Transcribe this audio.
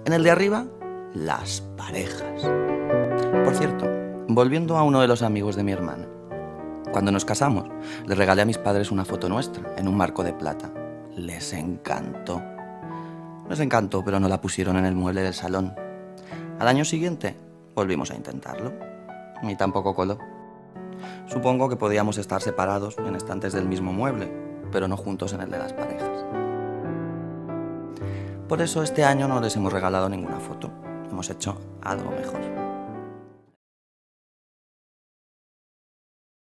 En el de arriba, las parejas. Por cierto, volviendo a uno de los amigos de mi hermana. Cuando nos casamos, le regalé a mis padres una foto nuestra, en un marco de plata. Les encantó. Les encantó, pero no la pusieron en el mueble del salón. Al año siguiente, volvimos a intentarlo. Y tampoco coló. Supongo que podíamos estar separados en estantes del mismo mueble, pero no juntos en el de las parejas. Por eso este año no les hemos regalado ninguna foto. Hemos hecho algo mejor.